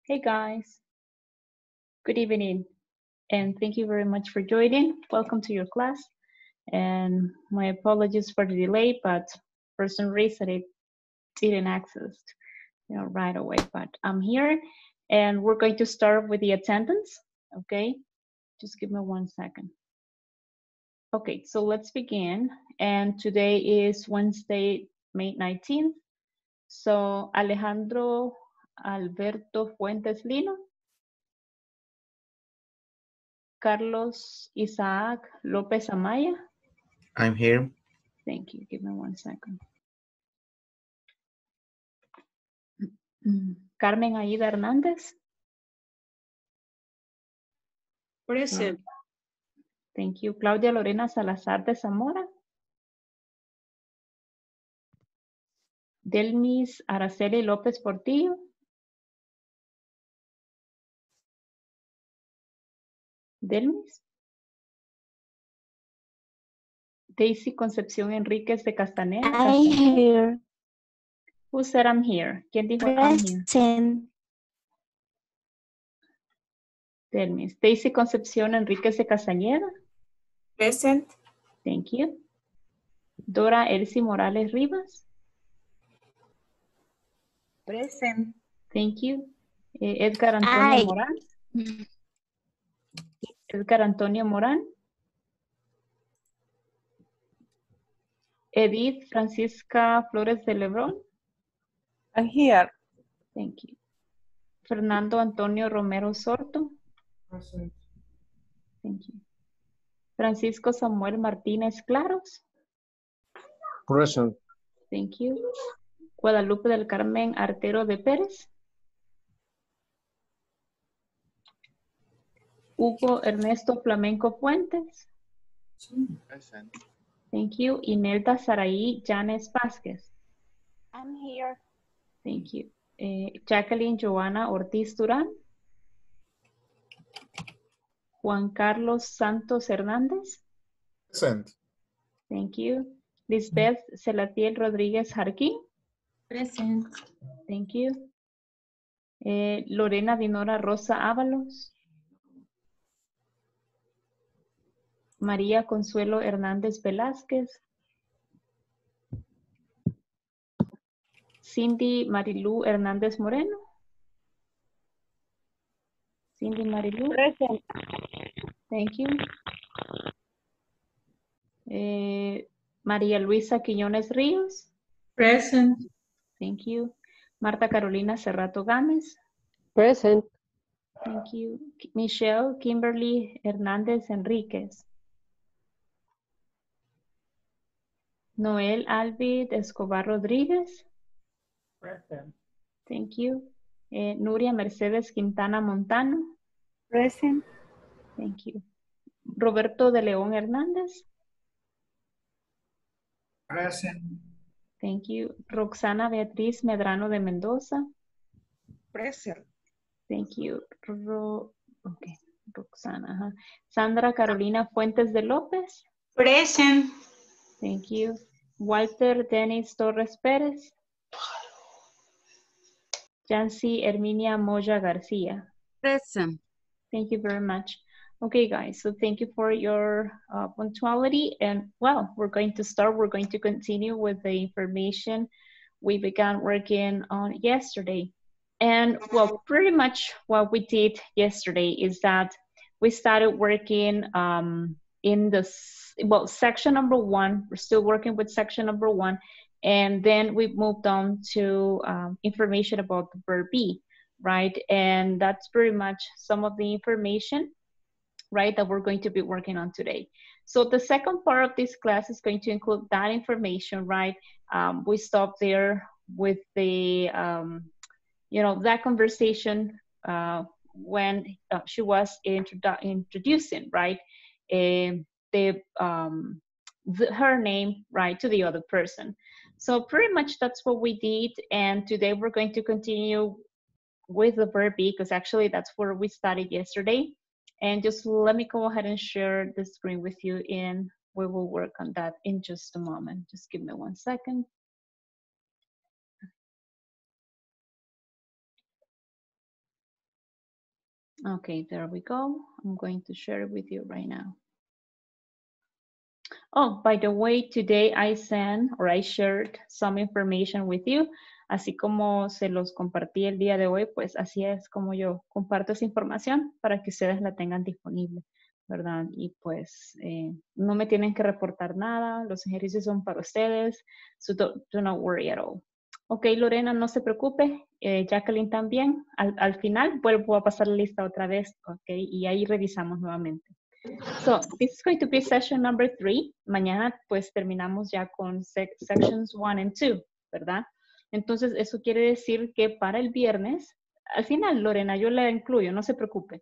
Hey guys, good evening, and thank you very much for joining. Welcome to your class, and my apologies for the delay, but for some reason it didn't access, right away. But I'm here, and we're going to start with the attendance. Okay, just give me 1 second. Okay, so let's begin. And today is Wednesday, May 19th. So Alejandro Alberto Fuentes Lino. Carlos Isaac López Amaya. I'm here. Thank you. Give me 1 second. Carmen Aida Hernández. Present. Thank you. Claudia Lorena Salazar de Zamora. Delmis Araceli López Portillo. Delmis. Daisy Concepción Enríquez de Castaneda. I'm here. Who said I'm here? ¿Quién dijo I'm here? Present. Delmis. Daisy Concepción Enríquez de Castañeda. Present. Thank you. Dora Elsie Morales Rivas. Present. Thank you. Edgar Antonio Morán. Edgar Antonio Morán. Edith Francisca Flores de Lebrón. I'm here. Thank you. Fernando Antonio Romero Sorto. Present. Thank you. Francisco Samuel Martínez Claros. Present. Thank you. Guadalupe del Carmen Artero de Pérez. Hugo Ernesto Flamenco Fuentes. Present. Thank you. Imelda Saraí Llanes Vázquez. I'm here. Thank you. Jacqueline Joana Ortiz Durán. Juan Carlos Santos Hernández. Present. Thank you. Lisbeth Celatiel Rodríguez Jarquín. Present. Thank you. Lorena Dinora Rosa Ábalos. María Consuelo Hernández Velázquez. Cindy Marilú Hernández Moreno. Cindy Marilú. Present. Thank you. María Luisa Quiñones Ríos. Present. Thank you. Marta Carolina Cerrato Gámez. Present. Thank you. Michelle Kimberly Hernández Enríquez. Noel Alvid Escobar Rodríguez. Present. Thank you. Nuria Mercedes Quintana Montano. Present. Thank you. Roberto de León Hernández. Present. Thank you. Roxana Beatriz Medrano de Mendoza. Present. Thank you. Okay. Roxana. Sandra Carolina Fuentes de López. Present. Thank you. Walter Denis Torres Pérez. Jancy Herminia Moya Garcia. Present. Thank you very much. Okay, guys, so thank you for your punctuality. And well, we're going to start. We're going to continue with the information we began working on yesterday. And well, pretty much what we did yesterday is that we started working in this, well, section number 1. We're still working with section number 1. And then we moved on to information about the verb be, right? And that's pretty much some of the information, right, that we're going to be working on today. So the second part of this class is going to include that information, right? We stopped there with the, that conversation when she was introducing, right, her name, right, to the other person. So pretty much that's what we did. And today we're going to continue with the verb be, because actually that's where we started yesterday. And just let me go ahead and share the screen with you, and we will work on that in just a moment. Just give me 1 second. Okay, there we go. I'm going to share it with you right now. Oh, by the way, today I shared some information with you. Así como se los compartí el día de hoy, pues así es como yo comparto esa información para que ustedes la tengan disponible, ¿verdad? Y pues no me tienen que reportar nada, los ejercicios son para ustedes, so do not worry at all. Ok, Lorena, no se preocupe, Jacqueline también. Al final vuelvo a pasar la lista otra vez, ok, y ahí revisamos nuevamente. So this is going to be session number 3. Mañana pues terminamos ya con sections 1 and 2, ¿verdad? Entonces eso quiere decir que para el viernes, al final Lorena, yo la incluyo, no se preocupe.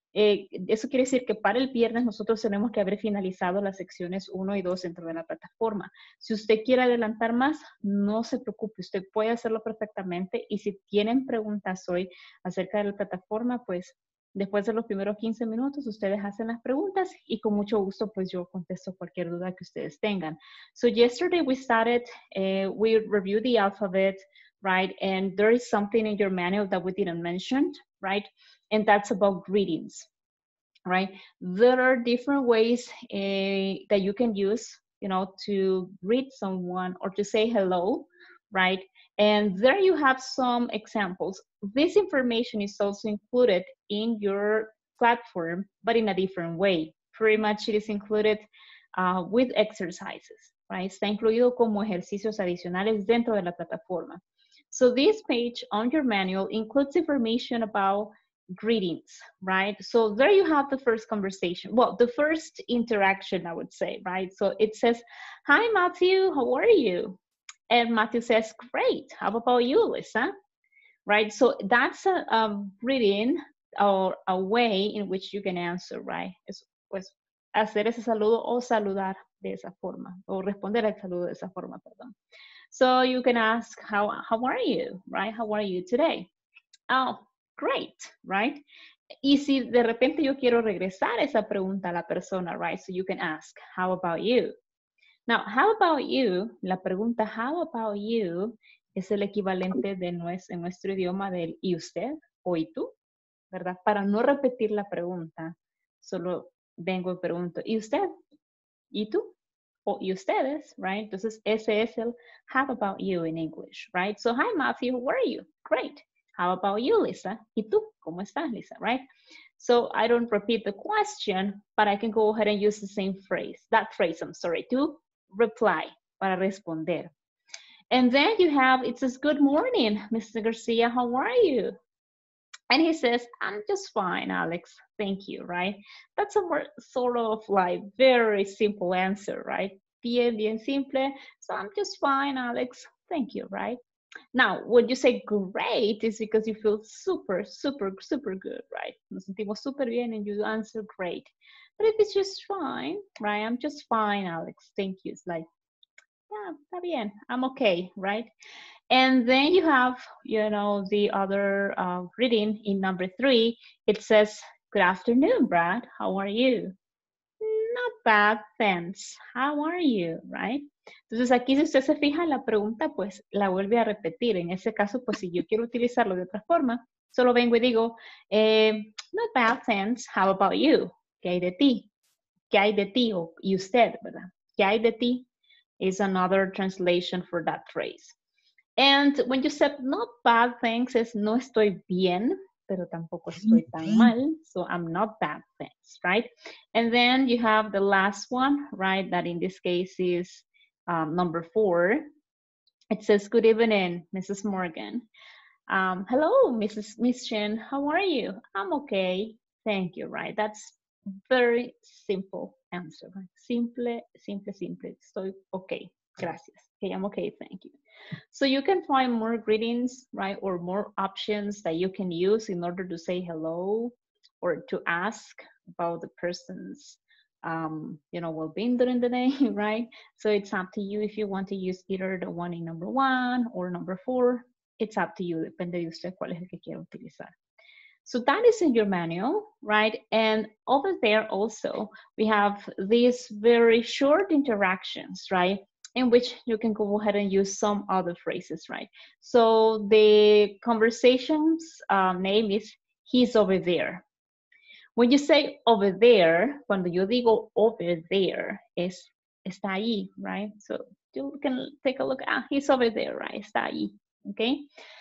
Eso quiere decir que para el viernes nosotros tenemos que haber finalizado las secciones 1 y 2 dentro de la plataforma. Si usted quiere adelantar más, no se preocupe, usted puede hacerlo perfectamente y si tienen preguntas hoy acerca de la plataforma, pues después de los primeros 15 minutos, ustedes hacen las preguntas y con mucho gusto, pues yo contesto cualquier duda que ustedes tengan. So yesterday we started, we reviewed the alphabet, right? And there is something in your manual that we didn't mention, right? And that's about greetings, right? There are different ways that you can use, you know, to greet someone or to say hello, right? And there you have some examples. This information is also included in your platform, but in a different way. Pretty much it is included with exercises, right? Está incluido como ejercicios adicionales dentro de la plataforma. So this page on your manual includes information about greetings, right? So there you have the first conversation. Well, the first interaction, I would say, right? So it says, hi, Matthew, how are you? And Matthew says, great. How about you, Lisa? Right? So that's a greeting or a way in which you can answer, right? Es, pues, hacer ese saludo o saludar de esa forma, o responder al saludo de esa forma, perdón. So you can ask, how are you, right? How are you today? Oh, great, right? Y si de repente yo quiero regresar esa pregunta a la persona, right? So you can ask, how about you? Now, how about you? La pregunta how about you es el equivalente de en nuestro idioma del ¿y usted? O ¿y tú? ¿Verdad? Para no repetir la pregunta, solo vengo y pregunto ¿y usted? ¿Y tú? O ¿y ustedes? Right? Entonces, ese es el how about you in English, right? So, hi, Matthew, how are you? Great. How about you, Lisa? ¿Y tú? ¿Cómo estás, Lisa? Right? So I don't repeat the question, but I can go ahead and use the same phrase, that phrase, I'm sorry, to reply, para responder. And then you have, it says, good morning, Mr. Garcia, how are you? And he says, I'm just fine, Alex, thank you, right? That's a more sort of like very simple answer, right? Bien simple, so I'm just fine, Alex, thank you, right? Now, when you say great, is because you feel super, super, super good, right? Nos sentimos super bien and you answer great. But if it's just fine, right? I'm just fine, Alex. Thank you. It's like, yeah, está bien. I'm okay, right? And then you have, you know, the other reading in number 3. It says, good afternoon, Brad. How are you? Not bad, thanks. How are you, right? Entonces aquí si usted se fija la pregunta, pues la vuelve a repetir. En ese caso, pues si yo quiero utilizarlo de otra forma, solo vengo y digo, not bad, thanks. How about you? ¿Qué hay de ti? ¿Qué hay de ti? O, y usted, ¿verdad? ¿Qué hay de ti? Is another translation for that phrase. And when you said not bad, thanks, es no estoy bien, pero tampoco estoy tan mal. So I'm not bad, thanks, right? And then you have the last one, right? That in this case is number 4. It says, good evening, Mrs. Morgan. Hello, Miss Chen, how are you? I'm okay, thank you, right? That's very simple answer, right? Simple. Estoy okay, gracias. Okay, I'm okay, thank you. So you can find more greetings, right? Or more options that you can use in order to say hello or to ask about the person's, you know, well-being during the day, right? So it's up to you if you want to use either the one in number 1 or number 4. It's up to you, depende de usted cuál es el que quiera utilizar. So that is in your manual, right? And over there also, we have these very short interactions, right? In which you can go ahead and use some other phrases, right? So the conversation's name is, he's over there, When you say over there, cuando yo digo over there, está ahí, right? So you can take a look. He's over there, right? Está ahí, okay?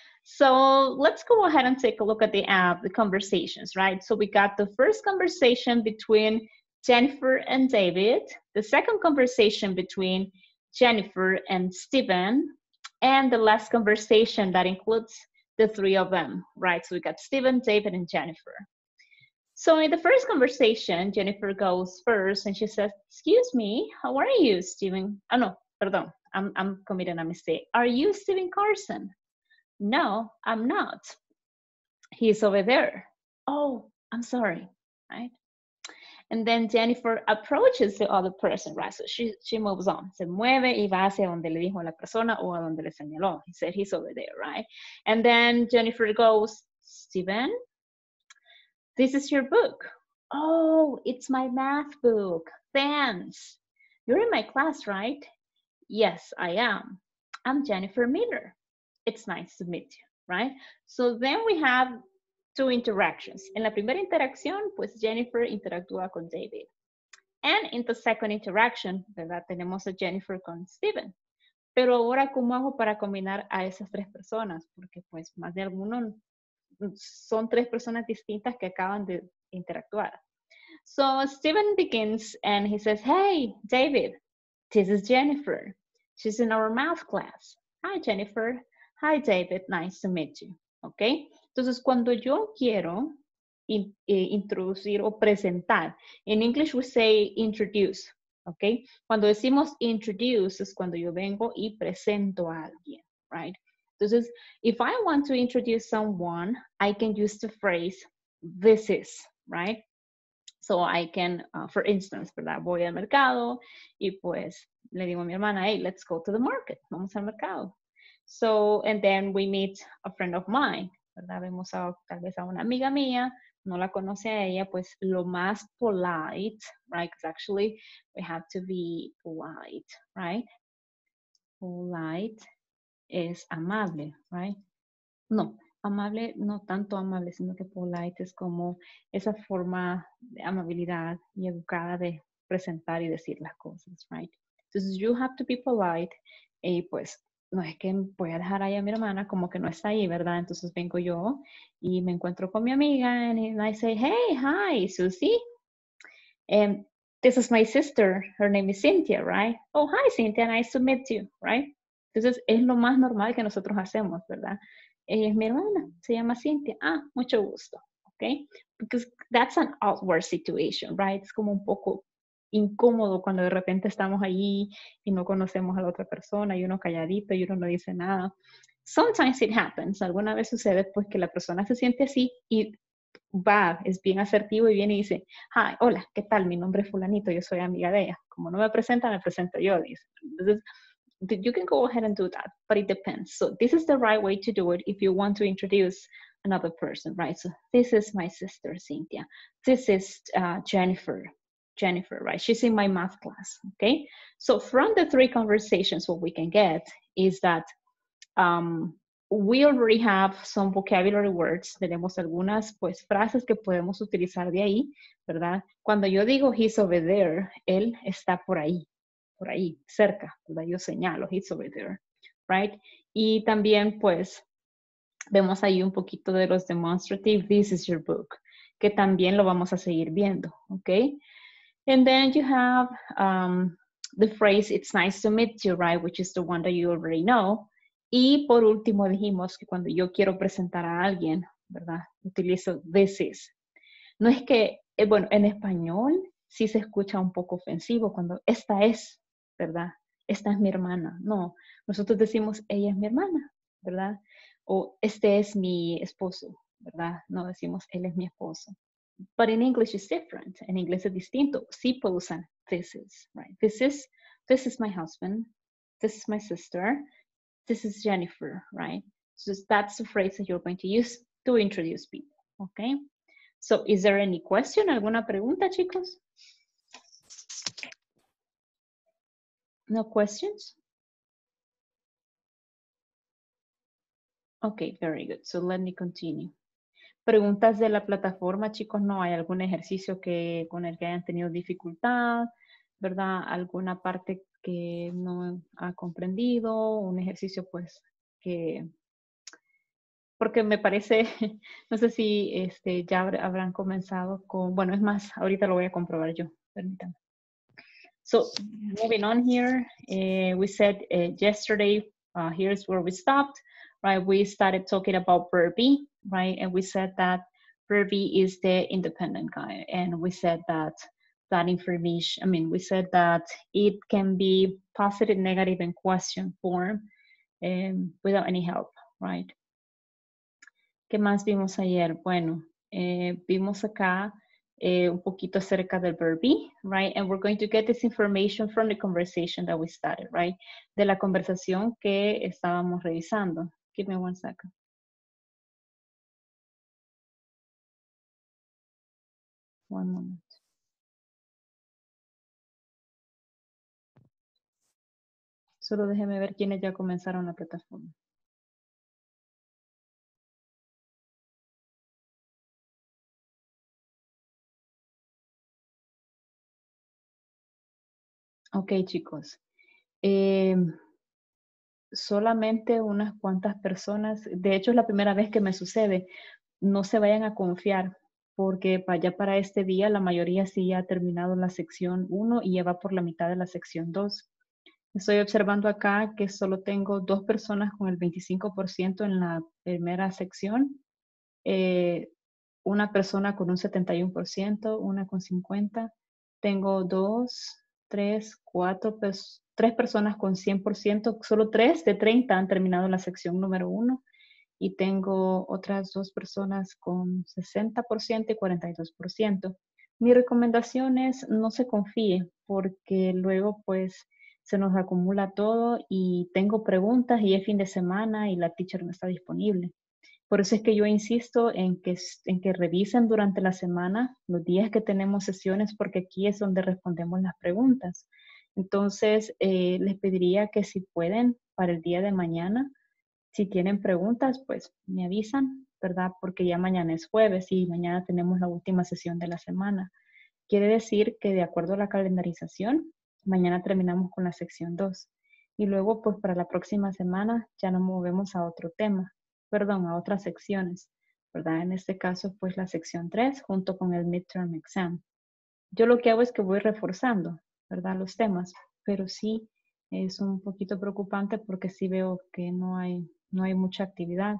So let's go ahead and take a look at the conversations, right? So we got the first conversation between Jennifer and David, the second conversation between Jennifer and Stephen, and the last conversation that includes the three of them, right? So we got Stephen, David, and Jennifer. So in the first conversation, Jennifer goes first and she says, excuse me, how are you, Stephen? Oh no, perdón, I'm committing a mistake. Are you Stephen Carson? No, I'm not. He's over there. Oh, I'm sorry, right? And then Jennifer approaches the other person, right? So she moves on. Se mueve y va hacia donde le dijo la persona o a donde le señaló. He said he's over there, right? And then Jennifer goes, Stephen, this is your book. Oh, it's my math book. Thanks. You're in my class, right? Yes, I am. I'm Jennifer Miller. It's nice to meet you, right? So then we have two interactions. En la primera interacción, pues Jennifer interactúa con David. And in the second interaction, ¿verdad? Tenemos a Jennifer con Stephen. Pero ahora, ¿cómo hago para combinar a esas tres personas? Porque pues más de alguno son tres personas distintas que acaban de interactuar. So Stephen begins and he says, hey, David, this is Jennifer. She's in our math class. Hi, Jennifer. Hi, David. Nice to meet you. ¿Ok? Entonces, cuando yo quiero introducir o presentar, in English we say introduce. ¿Ok? Cuando decimos introduce es cuando yo vengo y presento a alguien. Right? Entonces, if I want to introduce someone, I can use the phrase this is. Right? So I can, for instance, ¿verdad? Voy al mercado y pues le digo a mi hermana, hey, let's go to the market. Vamos al mercado. So, and then we meet a friend of mine, ¿verdad? Vemos tal vez a una amiga mía, no la conoce a ella, pues lo más polite, right? Because actually we have to be polite, right? Polite es amable, right? No, amable, no tanto amable, sino que polite es como esa forma de amabilidad y educada de presentar y decir las cosas, right? Entonces, you have to be polite y pues no es que voy a dejar ahí a mi hermana como que no está ahí, ¿verdad? Entonces vengo yo y me encuentro con mi amiga and I say, hey, hi, Susie. This is my sister. Her name is Cynthia, right? Oh, hi, Cynthia. Nice to meet you, right? Entonces, es lo más normal que nosotros hacemos, ¿verdad? Ella es mi hermana, se llama Cynthia. Ah, mucho gusto, ¿ok? Because that's an awkward situation, right? Es como un poco incómodo cuando de repente estamos allí y no conocemos a la otra persona y uno calladito y uno no dice nada. Sometimes it happens. Alguna vez sucede pues que la persona se siente así y va, es bien asertivo y viene y dice, hi, hola, ¿qué tal? Mi nombre es fulanito, yo soy amiga de ella. Como no me presenta, me presento yo, dice. Entonces, you can go ahead and do that, but it depends. So this is the right way to do it if you want to introduce another person, right? So this is my sister, Cynthia. This is Jennifer, right? She's in my math class, okay? So from the three conversations, what we can get is that we already have some vocabulary words. Tenemos algunas pues frases que podemos utilizar de ahí, ¿verdad? Cuando yo digo he's over there, él está por ahí, cerca, ¿verdad? Yo señalo, he's over there, right? Y también, pues, vemos ahí un poquito de los demonstrative, this is your book, que también lo vamos a seguir viendo, ¿ok? And then you have the phrase, it's nice to meet you, right? Which is the one that you already know. Y por último dijimos que cuando yo quiero presentar a alguien, ¿verdad? Utilizo this is. No es que, bueno, en español sí se escucha un poco ofensivo cuando esta es, ¿verdad? Esta es mi hermana. No, nosotros decimos ella es mi hermana, ¿verdad? O este es mi esposo, ¿verdad? No decimos él es mi esposo. But in English it's different. En inglés es distinto. Sí puedo usar this is, right? This is my husband. This is my sister. This is Jennifer, right? So that's the phrase that you're going to use to introduce people, okay? So is there any question? ¿Alguna pregunta, chicos? No questions? Okay, very good. So let me continue. Preguntas de la plataforma, chicos, ¿no hay algún ejercicio con el que hayan tenido dificultad, verdad? ¿Alguna parte que no ha comprendido? Un ejercicio, pues, que... Porque me parece, no sé si ya habrán comenzado con... Bueno, es más, ahorita lo voy a comprobar yo. Permítanme. So, moving on here, we said yesterday, here's where we stopped, right? We started talking about verb be, right? And we said that verb be is the independent guy. And we said that that information, I mean, we said that it can be positive, negative, and question form without any help, right? ¿Qué más vimos ayer? Bueno, vimos acá un poquito acerca del verb be, right? And we're going to get this information from the conversation that we started, right? De la conversación que estábamos revisando. Give me one second. One moment. Solo déjeme ver quiénes ya comenzaron la plataforma. Ok, chicos. Solamente unas cuantas personas, de hecho es la primera vez que me sucede, no se vayan a confiar, porque ya para este día la mayoría sí ha terminado la sección 1 y ya va por la mitad de la sección 2. Estoy observando acá que solo tengo 2 personas con el 25% en la primera sección, una persona con un 71%, una con 50%, tengo 2, 3, 4, 3 personas con 100%, solo 3 de 30 han terminado la sección número 1 y tengo otras 2 personas con 60% y 42%. Mi recomendación es no se confíe porque luego pues se nos acumula todo y tengo preguntas y es fin de semana y la teacher no está disponible. Por eso es que yo insisto en que revisen durante la semana los días que tenemos sesiones porque aquí es donde respondemos las preguntas. Entonces, les pediría que si pueden para el día de mañana, si tienen preguntas, pues me avisan, ¿verdad? Porque ya mañana es jueves y mañana tenemos la última sesión de la semana. Quiere decir que de acuerdo a la calendarización, mañana terminamos con la sección 2. Y luego, pues para la próxima semana ya nos movemos a otro tema, perdón, a otras secciones, ¿verdad? En este caso, pues la sección 3 junto con el midterm exam. Yo lo que hago es que voy reforzando, ¿verdad? Los temas, pero sí es un poquito preocupante porque sí veo que no hay mucha actividad.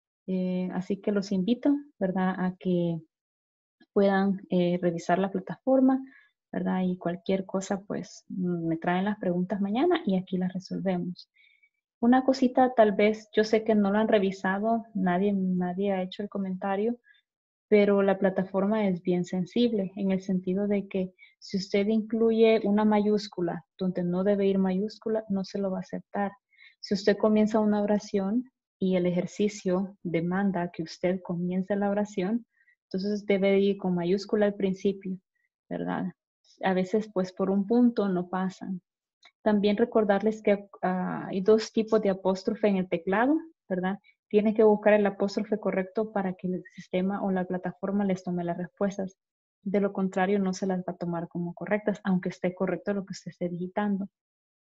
Así que los invito, ¿verdad? A que puedan revisar la plataforma, ¿verdad? Y cualquier cosa, pues me traen las preguntas mañana y aquí las resolvemos. Una cosita, tal vez, yo sé que no lo han revisado, nadie ha hecho el comentario, pero la plataforma es bien sensible en el sentido de que si usted incluye una mayúscula donde no debe ir mayúscula, no se lo va a aceptar. Si usted comienza una oración y el ejercicio demanda que usted comience la oración, entonces debe ir con mayúscula al principio, ¿verdad? A veces pues por un punto no pasan. También recordarles que hay 2 tipos de apóstrofe en el teclado, ¿verdad? Tienen que buscar el apóstrofe correcto para que el sistema o la plataforma les tome las respuestas. De lo contrario, no se las va a tomar como correctas, aunque esté correcto lo que usted esté digitando.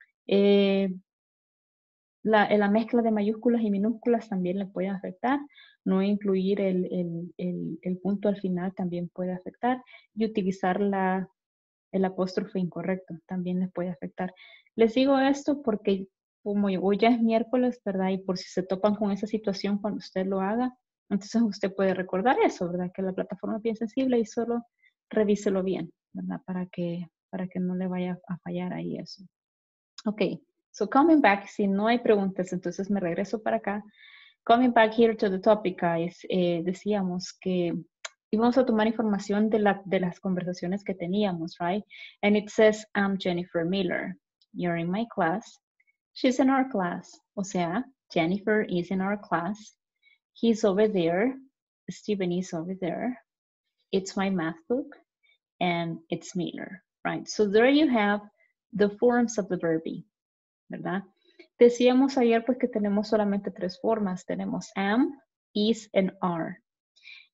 La mezcla de mayúsculas y minúsculas también le puede afectar. No incluir el punto al final también puede afectar. Y utilizar el apóstrofe incorrecto también les puede afectar. Les digo esto porque como hoy ya es miércoles, ¿verdad? Y por si se topan con esa situación cuando usted lo haga, entonces usted puede recordar eso, ¿verdad? Que la plataforma es bien sensible y solo revíselo bien, ¿verdad? Para que no le vaya a fallar ahí eso. Ok, so coming back, si no hay preguntas, entonces me regreso para acá. Coming back here to the topic, guys, decíamos que íbamos a tomar información de las conversaciones que teníamos, right? And it says, I'm Jennifer Miller. You're in my class. She's in our class. O sea, Jennifer is in our class. He's over there. Stephen is over there. It's my math book. And it's Miller, right? So there you have the forms of the verb be, ¿verdad? Decíamos ayer pues que tenemos solamente 3 formas. Tenemos am, is, and are.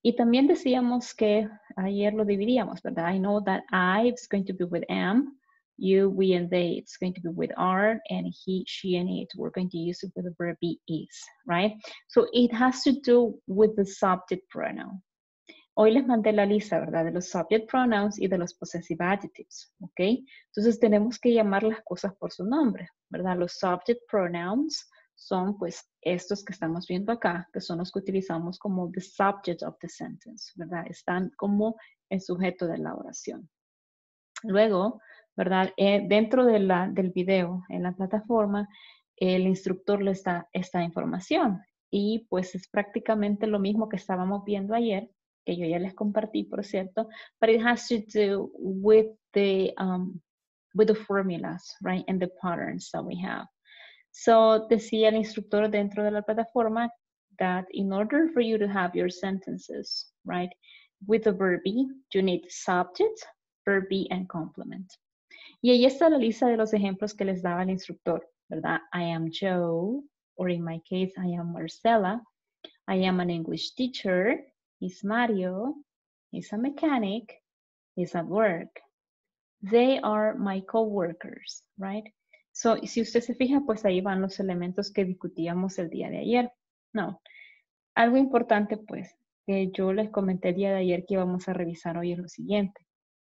Y también decíamos que ayer lo dividíamos, ¿verdad? I know that I is going to be with am, you, we, and they, it's going to be with are, and he, she, and it, we're going to use it with the verb be, is, right? So it has to do with the subject pronoun. Hoy les mandé la lista, ¿verdad? De los subject pronouns y de los possessive adjectives, ¿ok? Entonces tenemos que llamar las cosas por su nombre, ¿verdad? Los subject pronouns son pues estos que estamos viendo acá, que son los que utilizamos como the subject of the sentence, ¿verdad? Están como el sujeto de la oración. Luego, ¿verdad? Dentro de del video, en la plataforma, el instructor les da esta información y pues es prácticamente lo mismo que estábamos viendo ayer, que yo ya les compartí, por cierto, but it has to do with the formulas, right, and the patterns that we have. So decía el instructor dentro de la plataforma that in order for you to have your sentences, right, with the verb be, you need subject, verb be, and complement. Y ahí está la lista de los ejemplos que les daba el instructor, ¿verdad? I am Joe, or in my case, I am Marcela. I am an English teacher. He's Mario. He's a mechanic. He's at work. They are my co-workers, right? So, si usted se fija, pues ahí van los elementos que discutíamos el día de ayer. No. Algo importante, pues, que yo les comenté el día de ayer que íbamos a revisar hoy es lo siguiente.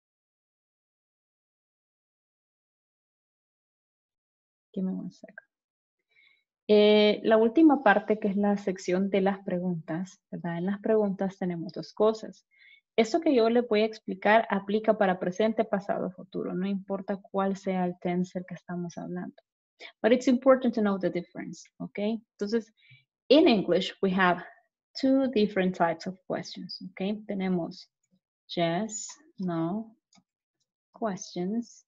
Give me one second. La última parte, que es la sección de las preguntas, ¿verdad? En las preguntas tenemos dos cosas. Esto que yo le voy a explicar aplica para presente, pasado, futuro. No importa cuál sea el tense que estamos hablando. But it's important to know the difference, ¿ok? Entonces, in English, we have two different types of questions, ¿ok? Tenemos yes, no, questions.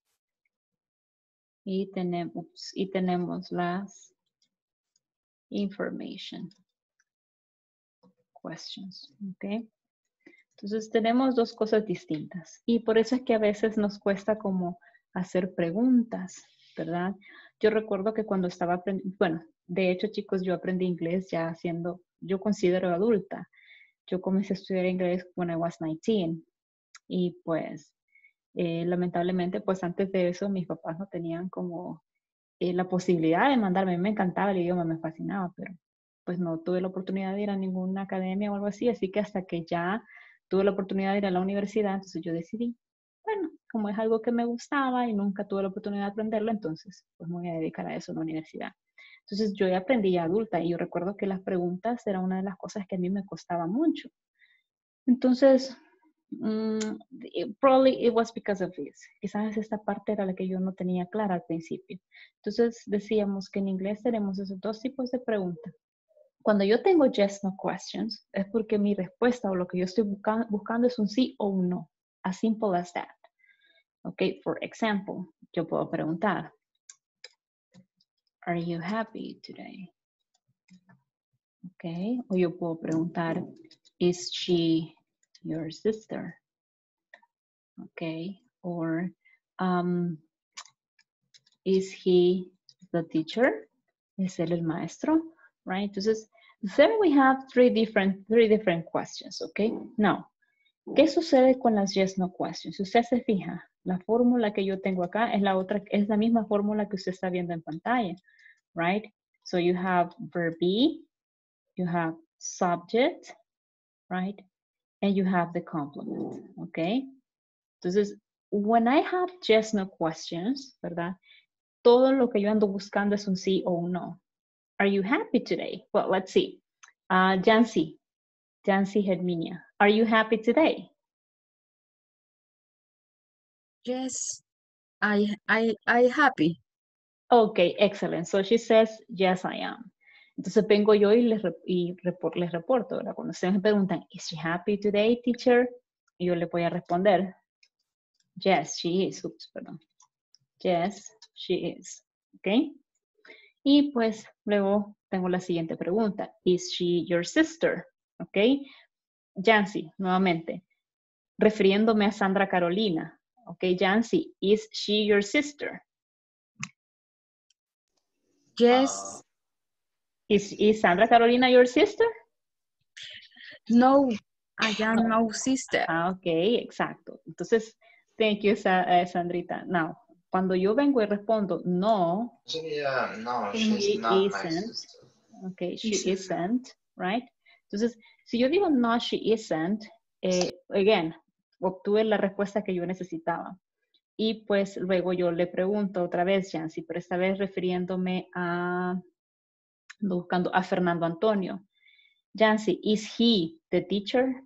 Y tenemos las information questions, ¿ok? Entonces tenemos dos cosas distintas y por eso es que a veces nos cuesta como hacer preguntas, ¿verdad? Yo recuerdo que cuando estaba aprendiendo, bueno, de hecho chicos, yo aprendí inglés ya siendo, yo considero adulta. Yo comencé a estudiar inglés when I was 19 y pues lamentablemente pues antes de eso mis papás no tenían como la posibilidad de mandarme. A mí me encantaba el idioma, me fascinaba, pero pues no tuve la oportunidad de ir a ninguna academia o algo así, así que hasta que ya tuve la oportunidad de ir a la universidad, entonces yo decidí, bueno, como es algo que me gustaba y nunca tuve la oportunidad de aprenderlo, entonces pues me voy a dedicar a eso en la universidad. Entonces yo ya aprendí ya adulta y yo recuerdo que las preguntas era una de las cosas que a mí me costaba mucho. Entonces, probably it was because of this. Quizás esta parte era la que yo no tenía clara al principio. Entonces decíamos que en inglés tenemos esos dos tipos de preguntas. Cuando yo tengo yes, no questions, es porque mi respuesta o lo que yo estoy buscando es un sí o un no. As simple as that. Okay, for example, yo puedo preguntar, are you happy today? Okay, o yo puedo preguntar, is she your sister? Okay, or is he the teacher? ¿Es él el maestro? Right? Entonces, then we have three different questions, okay? Now, ¿qué sucede con las yes, no questions? Si usted se fija, la fórmula que yo tengo acá es la misma fórmula que usted está viendo en pantalla, right? So you have verb be, you have subject, right? And you have the complement, okay? Entonces, when I have yes, no questions, ¿verdad? Todo lo que yo ando buscando es un sí o un no. Are you happy today? Well, let's see. Jancy Herminia, are you happy today? Yes, I happy. Okay, excellent. So she says, yes, I am. Entonces vengo yo y les reporto, ¿verdad? Cuando ustedes me preguntan, is she happy today, teacher? Yo le voy a responder, yes, she is. Oops, perdón. Yes, she is. ¿Ok? Y pues luego tengo la siguiente pregunta. Is she your sister? ¿Ok? Jancy, nuevamente. Refiriéndome a Sandra Carolina. ¿Ok, Jancy? Is she your sister? Yes. Is Sandra Carolina your sister? No, I am no sister. Ah, ok, exacto. Entonces, thank you, Sandrita. Now, cuando yo vengo y respondo, no, No, she she's not my isn't. sister. Okay, she isn't, right? Entonces, si yo digo no, she isn't, again, obtuve la respuesta que yo necesitaba. Y pues luego yo le pregunto otra vez, Jancy, pero esta vez refiriéndome a, buscando a Fernando Antonio. Jancy, is he the teacher?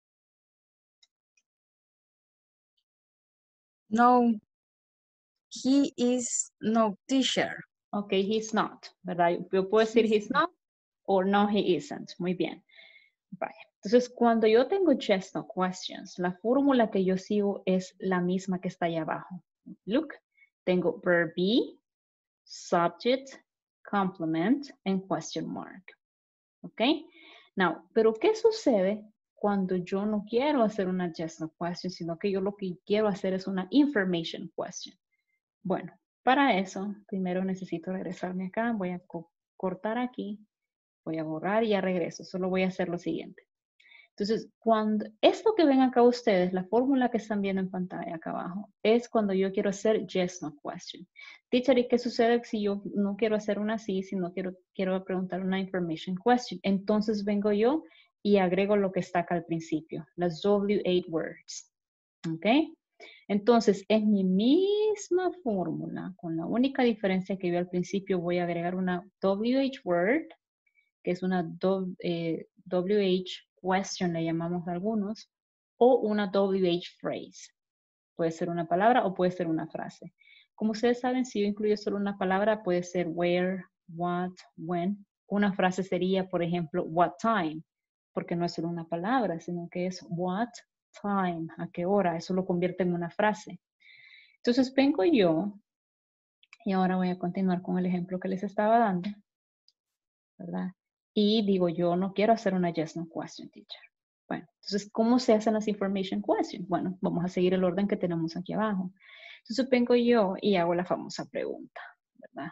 No, he is no teacher. Ok, he's not, ¿verdad? Yo puedo decir he's not o no, he isn't. Muy bien. Vaya. Entonces, cuando yo tengo just no questions, la fórmula que yo sigo es la misma que está ahí abajo. Look, tengo verb be, subject, complement, and question mark. ¿Ok? Now, pero ¿qué sucede cuando yo no quiero hacer una just no question, sino que yo lo que quiero hacer es una information question? Bueno, para eso, primero necesito regresarme acá. Voy a cortar aquí. Voy a borrar y ya regreso. Solo voy a hacer lo siguiente. Entonces, cuando esto que ven acá ustedes, la fórmula que están viendo en pantalla acá abajo, es cuando yo quiero hacer yes, no question. Teacher, ¿y qué sucede si yo no quiero hacer una sí, sino quiero preguntar una information question? Entonces vengo yo y agrego lo que está acá al principio, las W8 words. ¿Ok? Entonces, es mi misma fórmula, con la única diferencia que yo al principio voy a agregar una WH word, que es una WH question, le llamamos a algunos, o una WH phrase. Puede ser una palabra o puede ser una frase. Como ustedes saben, si yo incluyo solo una palabra, puede ser where, what, when. Una frase sería, por ejemplo, what time, porque no es solo una palabra, sino que es what time, a qué hora. Eso lo convierte en una frase. Entonces vengo yo, y ahora voy a continuar con el ejemplo que les estaba dando, ¿verdad? Y digo, yo no quiero hacer una yes, no question, teacher. Bueno, entonces, ¿cómo se hacen las information questions? Bueno, vamos a seguir el orden que tenemos aquí abajo. Entonces, vengo yo y hago la famosa pregunta, ¿verdad?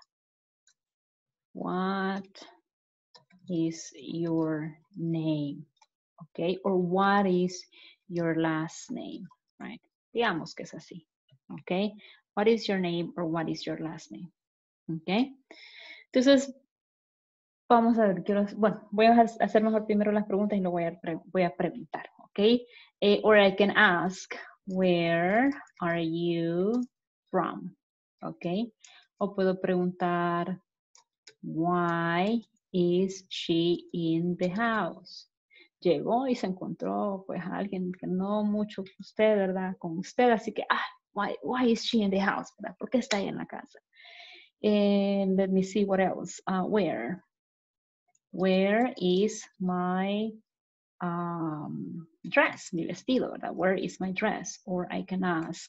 What is your name? Okay, or what is your last name, right? Digamos que es así, okay? What is your name or what is your last name? Okay? Entonces, vamos a ver, bueno, voy a hacer mejor primero las preguntas y luego voy a preguntar, ¿ok? Or I can ask, where are you from? ¿Ok? O puedo preguntar, why is she in the house? Llegó y se encontró, pues, alguien que no mucho usted, ¿verdad? Con usted, así que, why is she in the house? ¿Verdad? ¿Por qué está ahí en la casa? Let me see what else. Where is my dress? Mi vestido, ¿verdad? Where is my dress? Or I can ask,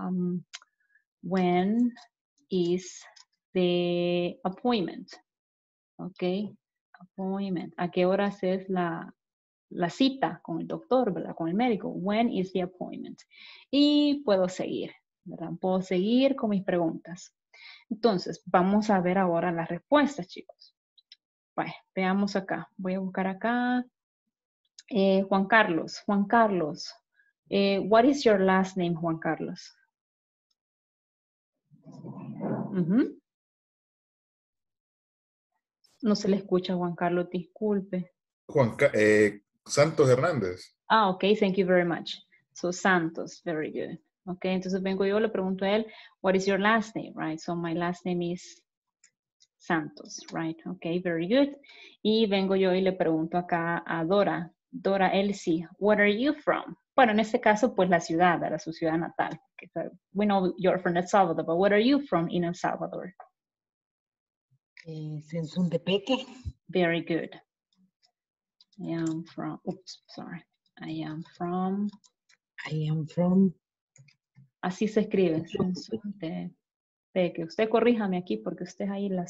when is the appointment? Okay, appointment. ¿A qué horas es la cita con el doctor, ¿verdad? Con el médico. When is the appointment? Y puedo seguir, ¿verdad? Puedo seguir con mis preguntas. Entonces, vamos a ver ahora las respuestas, chicos. Bueno, veamos acá. Voy a buscar acá. Juan Carlos. What is your last name, Juan Carlos? No se le escucha, Juan Carlos, disculpe. Santos Hernández. Ah, ok, thank you very much. So, Santos, very good. Ok, entonces vengo yo, le pregunto a él, what is your last name, right? So, my last name is Santos, right? Ok, very good. Y vengo yo y le pregunto acá a Dora. Dora Elsie, where are you from? Bueno, en este caso, pues la ciudad, ¿verdad? Su ciudad natal. We know you're from El Salvador, but where are you from in El Salvador? Sensuntepeque. Very good. I am from, oops, sorry. I am from. Así se escribe, Sensuntepeque. Usted corríjame aquí porque usted es ahí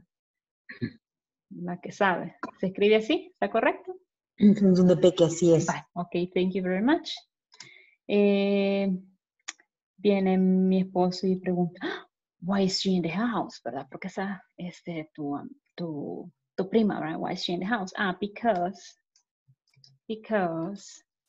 la que sabe. ¿Se escribe así? ¿Está correcto? Sensuntepeque, así es. Ok, thank you very much. Viene mi esposo y pregunta, why is she in the house? ¿Verdad? Porque esa es tu prima, right? Why is she in the house? Because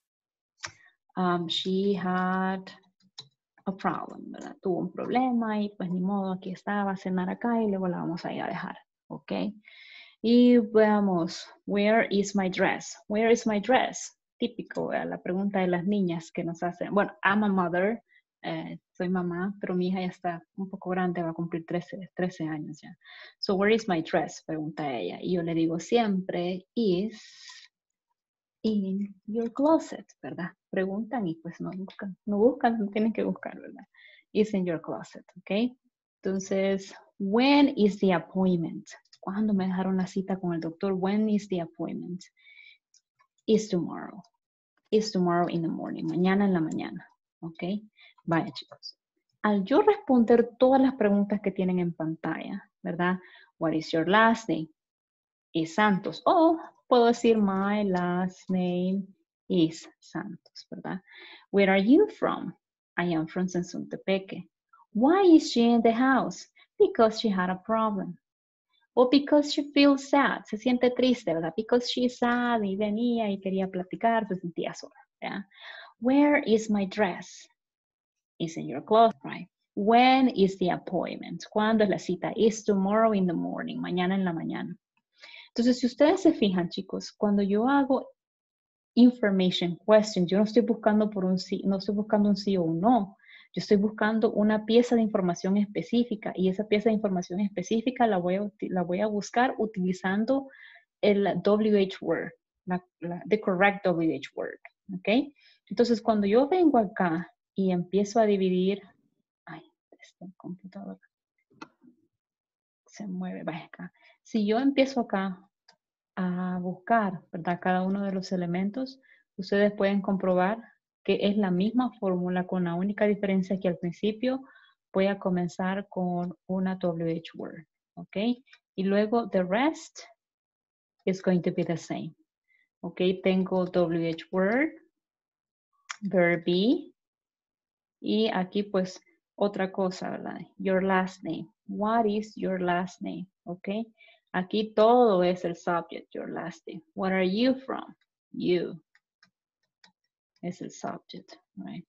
She had a problem, ¿verdad? Tuvo un problema y pues ni modo, aquí está, va a cenar acá y luego la vamos a ir a dejar, ¿ok? Y veamos, where is my dress? Where is my dress? Típico, la pregunta de las niñas que nos hacen. Bueno, I'm a mother, soy mamá, pero mi hija ya está un poco grande, va a cumplir 13 años ya. So, where is my dress? Pregunta ella. Y yo le digo siempre, is in your closet, ¿verdad? Preguntan y pues no buscan, no tienen que buscar, ¿verdad? Is in your closet, ¿ok? Entonces, when is the appointment? ¿Cuándo me dejaron la cita con el doctor? When is the appointment? Is tomorrow. Is tomorrow in the morning. Mañana en la mañana, ¿ok? Vaya, chicos. Al yo responder todas las preguntas que tienen en pantalla, ¿verdad? What is your last name? Is Santos. O puedo decir my last name is Santos, ¿verdad? Where are you from? I am from Sensuntepeque. Why is she in the house? Because she had a problem. O because she feels sad. Se siente triste, ¿verdad? Because she's sad y venía y quería platicar, se sentía sola, ¿verdad? Where is my dress? Is in your closet, right? When is the appointment? ¿Cuándo es la cita? Is tomorrow in the morning. Mañana en la mañana. Entonces, si ustedes se fijan, chicos, cuando yo hago information question, yo no estoy buscando por un sí, no estoy buscando un sí o un no. Yo estoy buscando una pieza de información específica y esa pieza de información específica la voy a buscar utilizando el WH word, the correct WH word, ¿ok? Entonces, cuando yo vengo acá y empiezo a dividir, ay, esta computadora se mueve, vaya acá. Si yo empiezo acá a buscar, ¿verdad? Cada uno de los elementos, ustedes pueden comprobar que es la misma fórmula con la única diferencia que al principio voy a comenzar con una WH word, ¿ok? Y luego the rest is going to be the same, ¿ok? Tengo WH word, verb be, y aquí pues otra cosa, ¿verdad? Your last name. What is your last name? ¿Ok? Aquí todo es el subject, your last name. Where are you from? You es el subject, right?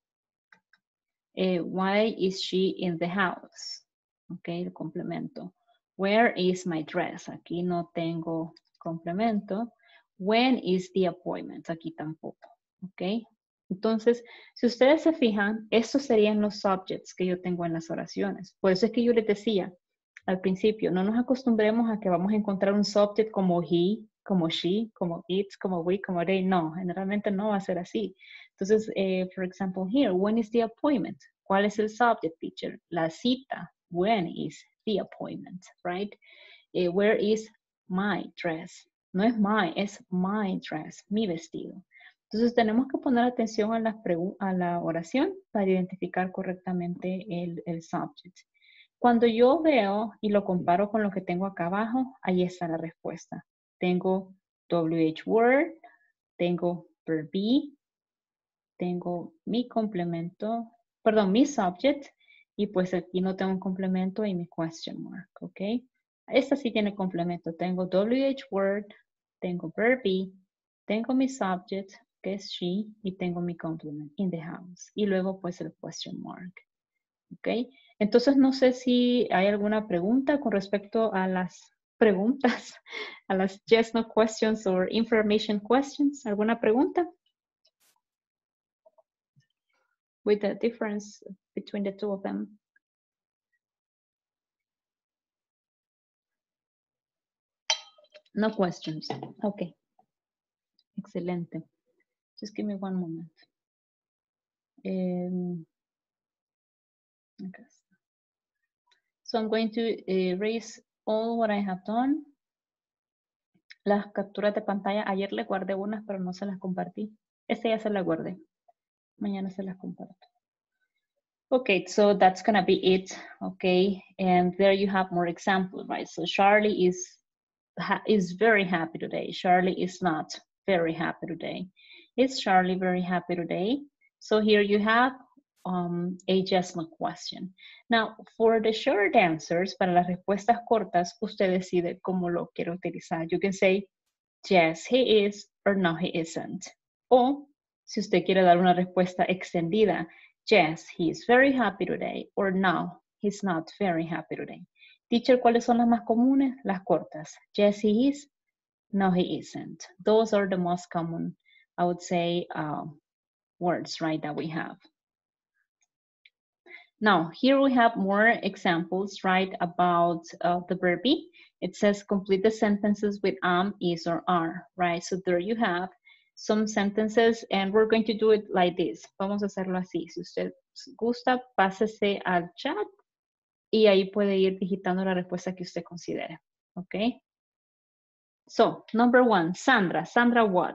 Why is she in the house? Ok, el complemento. Where is my dress? Aquí no tengo complemento. When is the appointment? Aquí tampoco, ok. Entonces, si ustedes se fijan, estos serían los subjects que yo tengo en las oraciones. Por eso es que yo les decía al principio, no nos acostumbremos a que vamos a encontrar un subject como he, como she, como it, como we, como they. No, generalmente no va a ser así. Entonces, for example, here, when is the appointment? ¿Cuál es el subject, teacher? La cita. When is the appointment, right? Where is my dress? No es my, es my dress, mi vestido. Entonces tenemos que poner atención a la oración para identificar correctamente el subject. Cuando yo veo y lo comparo con lo que tengo acá abajo, ahí está la respuesta. Tengo WH word, tengo verb be, tengo mi complemento, perdón, mi subject, y pues aquí no tengo un complemento y mi question mark, ¿ok? Esta sí tiene complemento. Tengo WH word, tengo verb be, tengo mi subject, que es she, y tengo mi complement, in the house. Y luego pues el question mark, ¿ok? Entonces no sé si hay alguna pregunta con respecto a las preguntas, a las yes, no questions or information questions. ¿Alguna pregunta? With the difference between the two of them. No questions. Okay. Excelente. Just give me one moment. Okay. So I'm going to erase all what I have done. Las capturas de pantalla, ayer les guardé unas, pero no se las compartí. Esta ya se la guardé. Mañana se las comparto. Okay, so that's gonna be it, okay? And there you have more examples, right? So Charlie is very happy today. Charlie is not very happy today. Is Charlie very happy today? So here you have a yes, no question. Now, for the short answers, para las respuestas cortas, usted decide cómo lo quiere utilizar. You can say, yes, he is, or no, he isn't. O Si usted quiere dar una respuesta extendida, yes, he is very happy today, or no, he's not very happy today. Teacher, ¿cuáles son las más comunes? Las cortas. Yes, he is. No, he isn't. Those are the most common, I would say, words, right, that we have. Now, here we have more examples, right, about the verb be. It says complete the sentences with am, is, or are, right? So there you have some sentences, and we're going to do it like this. Vamos a hacerlo así. Si usted gusta, pásese al chat y ahí puede ir digitando la respuesta que usted considere, okay? So, number one, Sandra. Sandra, what?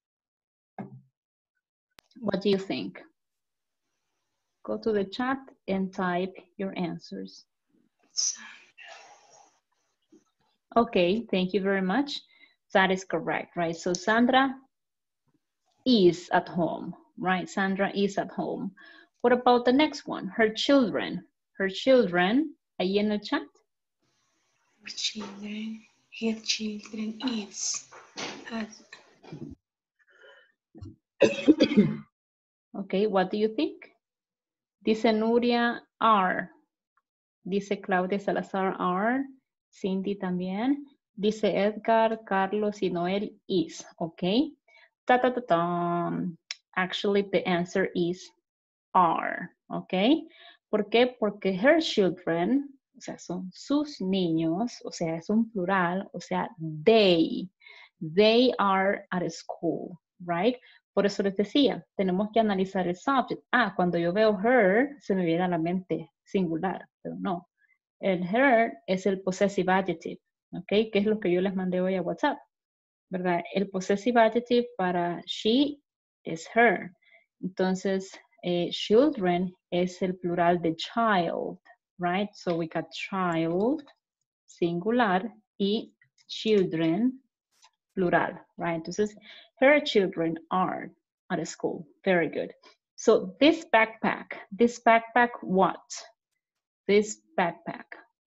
What do you think? Go to the chat and type your answers. Okay, thank you very much. That is correct, right? So Sandra is at home, right? Sandra is at home. What about the next one? Her children. Her children, ahí en el chat. Her children is. Okay, what do you think? Dice Nuria, are. Dice Claudia Salazar, are. Cindy también. Dice Edgar, Carlos y Noel, is. Okay. Actually, the answer is are. Okay. ¿Por qué? Porque her children, o sea, son sus niños, o sea, es un plural, o sea, they are at school, right? Por eso les decía, tenemos que analizar el subject. Ah, cuando yo veo her, se me viene a la mente singular, pero no. El her es el possessive adjective, ¿ok? Que es lo que yo les mandé hoy a WhatsApp, ¿verdad? El possessive adjective para she es her. Entonces, children es el plural de child, right? So we got child, singular, y children, plural, right? Entonces, her children are at school. Very good. So this backpack what? This backpack.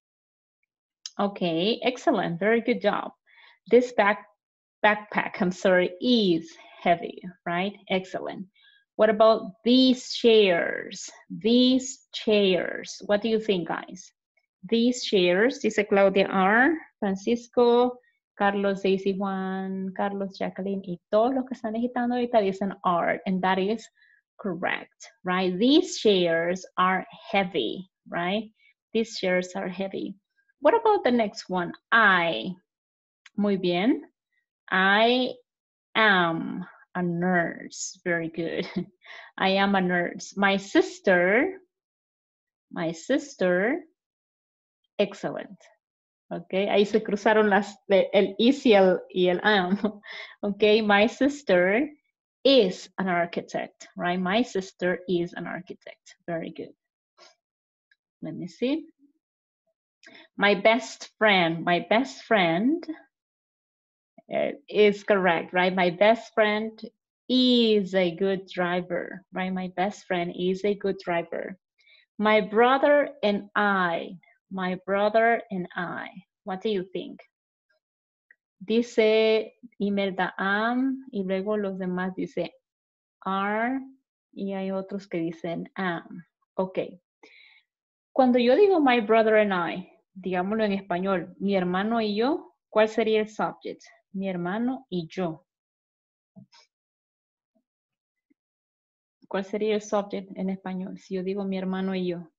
Okay, excellent, very good job. This backpack, I'm sorry, is heavy, right? Excellent. What about these chairs? These chairs, what do you think, guys? These chairs, dice Claudia, are, Francisco, Carlos, Daisy, Juan, Carlos, Jacqueline, y todos los que están digitando ahorita dicen are, and that is correct, right? These chairs are heavy, right? These chairs are heavy. What about the next one? I. Muy bien. I am a nurse. Very good. I am a nurse. My sister, excellent. Okay, ahí se cruzaron el is y el am. Okay, my sister is an architect, right? My sister is an architect. Very good. Let me see. My best friend is correct, right? My best friend is a good driver, right? My best friend is a good driver. My brother and I, what do you think? Dice Imelda am y luego los demás dice are y hay otros que dicen am. Ok. Cuando yo digo my brother and I, digámoslo en español, mi hermano y yo, ¿cuál sería el subject? Mi hermano y yo. ¿Cuál sería el subject en español? Si yo digo mi hermano y yo.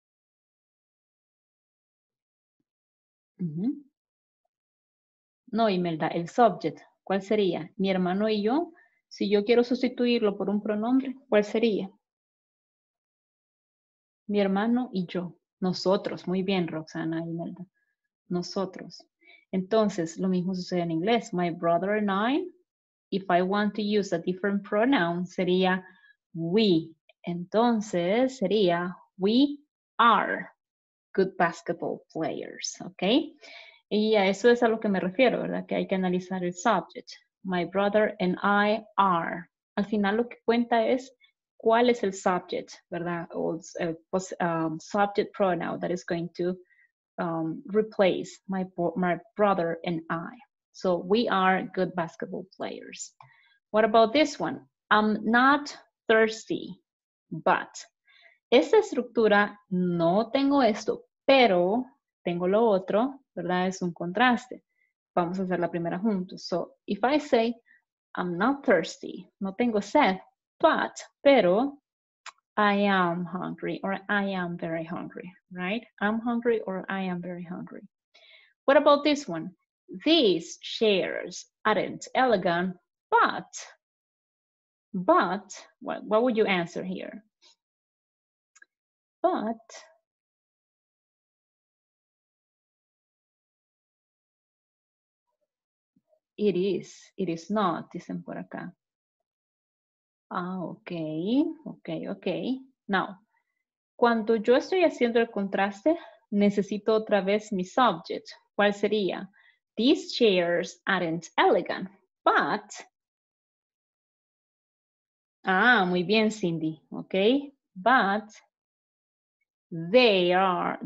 No, Imelda, el subject, ¿cuál sería? Mi hermano y yo. Si yo quiero sustituirlo por un pronombre, ¿cuál sería? Mi hermano y yo. Nosotros. Muy bien, Roxana y Imelda. Nosotros. Entonces, lo mismo sucede en inglés. My brother and I. If I want to use a different pronoun, sería we. Entonces, sería we are good basketball players. ¿Ok? Y a eso es a lo que me refiero, ¿verdad? Que hay que analizar el subject. My brother and I are. Al final lo que cuenta es cuál es el subject, ¿verdad? O subject pronoun that is going to replace my brother and I. So we are good basketball players. What about this one? I'm not thirsty, but. Esta estructura, no tengo esto, pero tengo lo otro, ¿verdad? Es un contraste. Vamos a hacer la primera juntos. So, if I say, I'm not thirsty, no tengo sed, but, pero, I am hungry or I am very hungry, right? I'm hungry or I am very hungry. What about this one? These chairs aren't elegant, but, what would you answer here? But, it is not, dicen por acá. Ah, ok. Now, cuando yo estoy haciendo el contraste, necesito otra vez mi subject. ¿Cuál sería? These chairs aren't elegant, but. Ah, muy bien, Cindy. Ok. But they are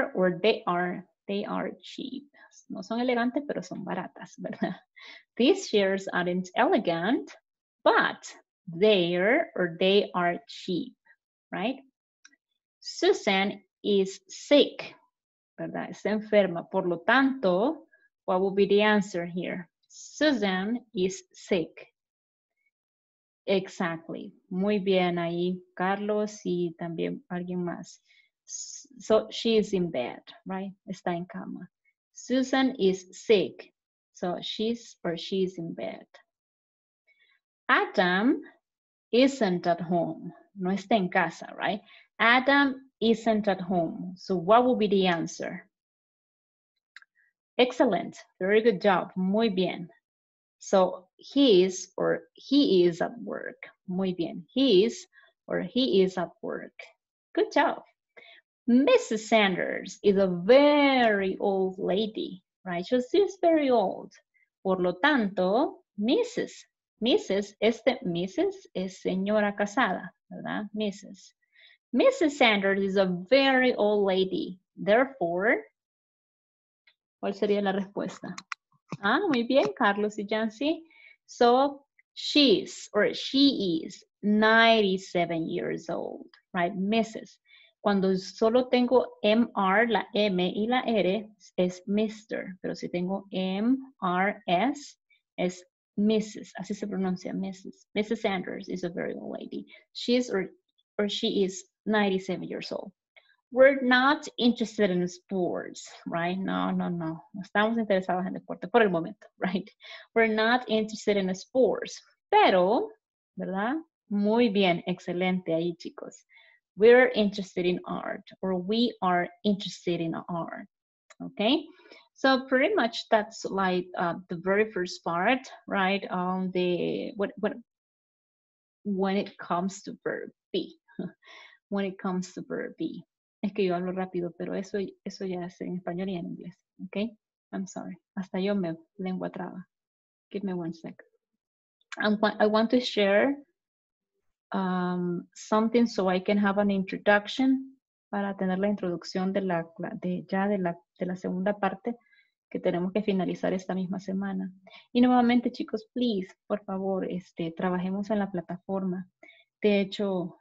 cheap. No son elegantes, pero son baratas, ¿verdad? These chairs aren't elegant, but they are cheap, right? Susan is sick, ¿verdad? Está enferma. Por lo tanto, what would be the answer here? Susan is sick. Exactly. Muy bien ahí, Carlos y también alguien más. So she is in bed, right? Está en cama. Susan is sick. So she's in bed. Adam isn't at home. No está en casa, right? Adam isn't at home. So what will be the answer? Excellent. Very good job. Muy bien. So he is at work. Muy bien. He is at work. Good job. Mrs. Sanders is a very old lady, right? So she's very old. Por lo tanto, Mrs. Mrs. es señora casada, ¿verdad? Mrs. Sanders is a very old lady. Therefore, ¿cuál sería la respuesta? Ah, muy bien, Carlos y Jancy. So, she is 97 years old, right? Mrs. Cuando solo tengo MR, la M y la R, es Mr. Pero si tengo MRS, es Mrs. Así se pronuncia, Mrs. Mrs. Sanders is a very old lady. She is 97 years old. We're not interested in sports, right? No. No estamos interesados en deporte por el momento, right? We're not interested in sports. Pero, ¿verdad? Muy bien, excelente ahí, chicos. We're interested in art, or we are interested in art, okay? So pretty much that's like the very first part, right? When it comes to verb be. When it comes to verb be. Es que yo hablo rápido, pero eso ya es en español y en inglés, okay? I'm sorry. Hasta yo me lengua traba. Give me 1 second. I want to share something so I can have an introduction para tener la introducción de la segunda parte que tenemos que finalizar esta misma semana. Y nuevamente, chicos, please, por favor, trabajemos en la plataforma. De hecho,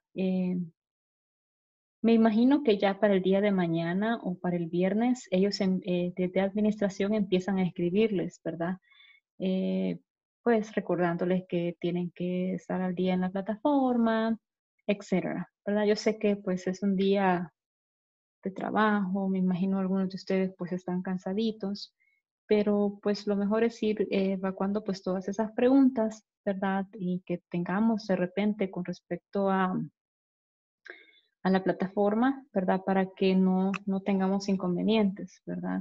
me imagino que ya para el día de mañana o para el viernes, ellos desde administración empiezan a escribirles, ¿verdad? Pues recordándoles que tienen que estar al día en la plataforma, etcétera, ¿verdad? Yo sé que pues es un día de trabajo, me imagino algunos de ustedes pues están cansaditos, pero pues lo mejor es ir evacuando pues todas esas preguntas, ¿verdad? Y que tengamos de repente con respecto a la plataforma, ¿verdad? Para que no tengamos inconvenientes, ¿verdad?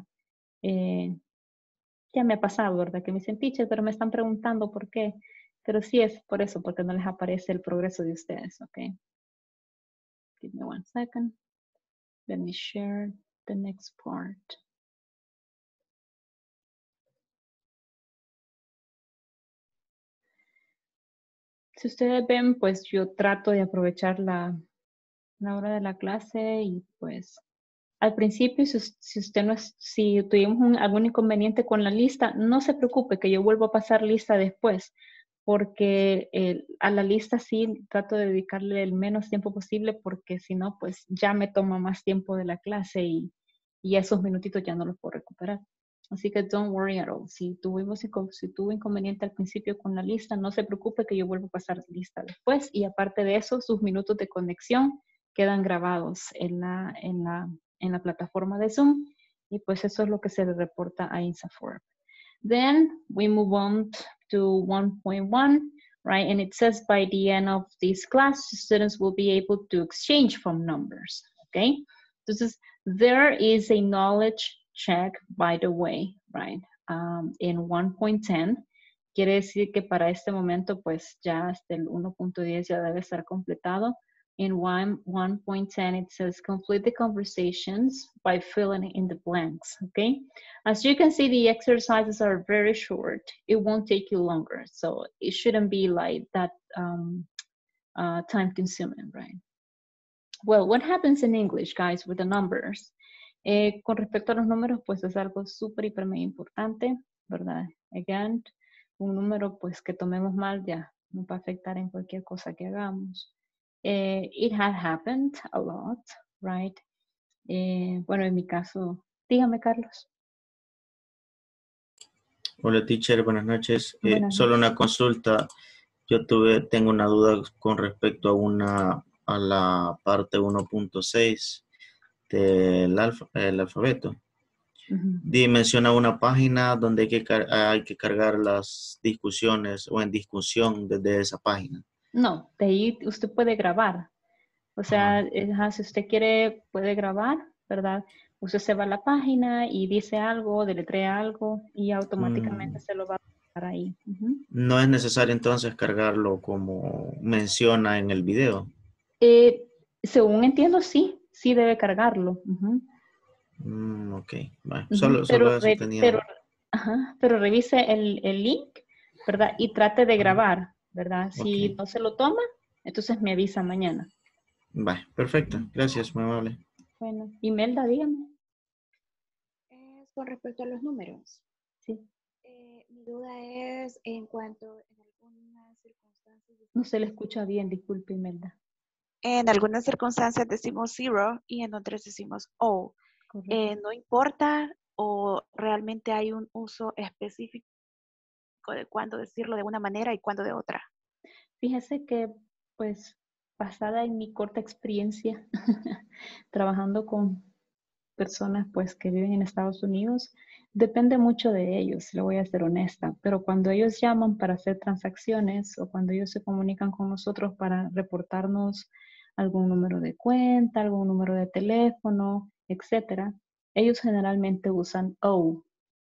Ya me ha pasado, ¿verdad? Que me dicen, teacher, pero me están preguntando por qué. Pero sí es por eso, porque no les aparece el progreso de ustedes, ¿ok? Give me 1 second. Let me share the next part. Si ustedes ven, pues yo trato de aprovechar la hora de la clase y pues al principio, si tuvimos algún inconveniente con la lista, no se preocupe que yo vuelvo a pasar lista después. porque a la lista sí trato de dedicarle el menos tiempo posible porque si no, pues ya me toma más tiempo de la clase y esos minutitos ya no los puedo recuperar. Así que don't worry at all. Si tuvo inconveniente al principio con la lista, no se preocupe que yo vuelvo a pasar lista después. Y aparte de eso, sus minutos de conexión quedan grabados en la plataforma de Zoom. Y pues eso es lo que se le reporta a INSAFORP. Then we move on to 1.1, right? And it says by the end of this class, students will be able to exchange phone numbers, okay? Entonces, there is a knowledge check, by the way, right? In 1.10, quiere decir que para este momento, pues ya hasta el 1.10 ya debe estar completado. In 1.10, it says complete the conversations by filling in the blanks, okay? As you can see, the exercises are very short. It won't take you longer, so it shouldn't be like that time consuming, right? Well, what happens in English, guys, with the numbers? Con respecto a los números, pues es algo súper, hiper, mega importante, ¿verdad? Again, un número, pues que tomemos mal ya nos va a afectar en cualquier cosa que hagamos. It had happened a lot, right? Bueno, en mi caso, dígame, Carlos. Hola, teacher, buenas noches. Buenas Solo noches. una consulta. Tengo una duda con respecto a la parte 1.6 del alfabeto. Menciona una página donde hay que cargar las discusiones o en discusión desde esa página. No, de ahí usted puede grabar. O sea, si usted quiere, puede grabar, ¿verdad? Usted se va a la página y dice algo, deletrea algo y automáticamente se lo va a dar ahí. No es necesario entonces cargarlo como menciona en el video. Según entiendo, sí debe cargarlo. Ok, bueno, solo eso tenía. Pero revise el link, ¿verdad? Y trate de grabar, ¿verdad? Si no se lo toma, entonces me avisa mañana. Vale, perfecto. Gracias, muy amable. Bueno, Imelda, dígame. Con respecto a los números. Sí. Mi duda es en cuanto en algunas circunstancias... No se le escucha bien, disculpe, Imelda. En algunas circunstancias decimos zero y en otras decimos O. No importa o realmente hay un uso específico de cuándo decirlo de una manera y cuándo de otra. Fíjese que, pues, basada en mi corta experiencia trabajando con personas, pues, que viven en Estados Unidos, depende mucho de ellos, le voy a ser honesta, pero cuando ellos llaman para hacer transacciones o cuando ellos se comunican con nosotros para reportarnos algún número de cuenta, algún número de teléfono, etcétera, ellos generalmente usan O,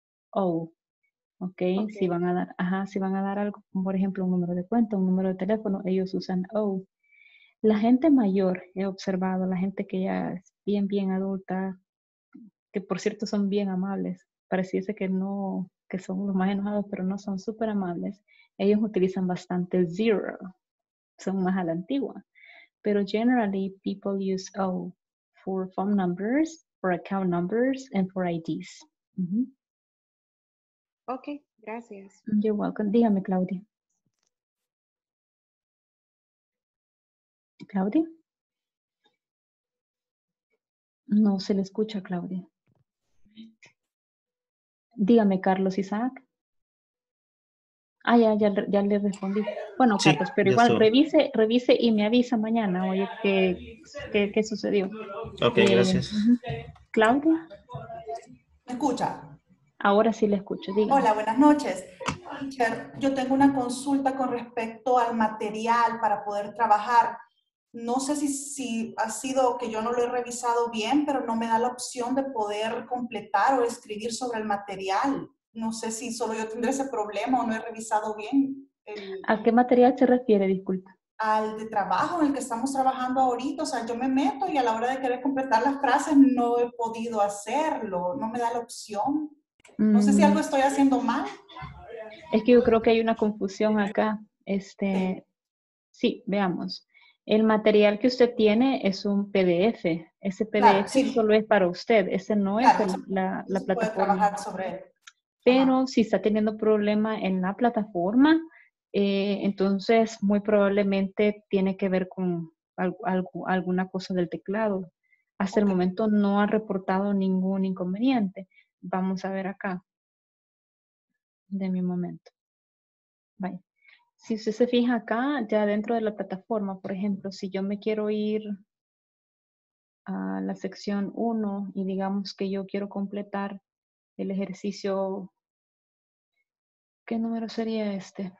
¿ok? Si van a dar algo, como por ejemplo un número de cuenta, un número de teléfono, ellos usan O. La gente mayor, he observado, la gente que ya es bien adulta, que por cierto son bien amables, pareciese que no, que son los más enojados, pero no, son súper amables. Ellos utilizan bastante zero, son más a la antigua. Pero generally, people use O for phone numbers, for account numbers, and for IDs. Ok, gracias. You're welcome. Dígame, Claudia. ¿Claudia? No se le escucha, Claudia. Dígame, Carlos Isaac. Ya le respondí. Bueno, Sí, Carlos, pero igual revise y me avisa mañana, oye, qué sucedió. Ok, gracias. Claudia. ¿Me escucha? Ahora sí le escucho, dígame. Hola, buenas noches. Teacher, yo tengo una consulta con respecto al material para poder trabajar. No sé si ha sido que yo no lo he revisado bien, pero no me da la opción de poder completar o escribir sobre el material. No sé si solo yo tendré ese problema o no he revisado bien. ¿A qué material se refiere, disculpa? Al de trabajo en el que estamos trabajando ahorita. O sea, yo me meto y a la hora de querer completar las frases no he podido hacerlo. No me da la opción. No sé si algo estoy haciendo mal. Es que yo creo que hay una confusión acá. Sí, veamos. El material que usted tiene es un PDF. Ese PDF Claro, sí. solo es para usted. Ese no Claro, es la plataforma. Puede trabajar sobre él. Pero si está teniendo problema en la plataforma, Entonces, muy probablemente tiene que ver con alguna cosa del teclado. Hasta el momento no ha reportado ningún inconveniente. Vamos a ver acá. De mi momento. Vaya. Si usted se fija acá, ya dentro de la plataforma, por ejemplo, si yo me quiero ir a la sección 1 y digamos que yo quiero completar el ejercicio, ¿qué número sería este?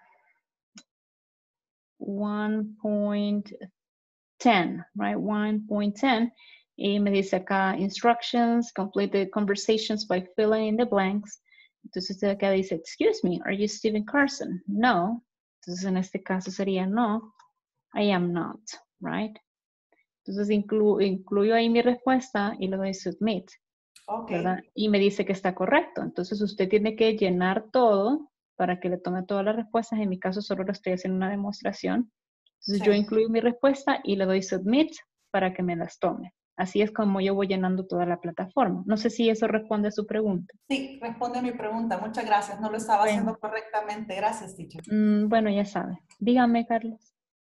1.10, right? 1.10. Y me dice acá, instructions, complete the conversations by filling in the blanks. Entonces acá dice, excuse me, are you Stephen Carson? No. Entonces en este caso sería no, I am not, right? Entonces incluyo ahí mi respuesta y le doy submit, ¿verdad? Y me dice que está correcto. Entonces usted tiene que llenar todo para que le tome todas las respuestas. En mi caso solo lo estoy haciendo una demostración. Entonces yo incluyo mi respuesta y le doy submit para que me las tome. Así es como yo voy llenando toda la plataforma. No sé si eso responde a su pregunta. Sí, responde a mi pregunta. Muchas gracias. No lo estaba haciendo correctamente. Gracias, teacher. Bueno, ya sabe. Dígame, Carlos.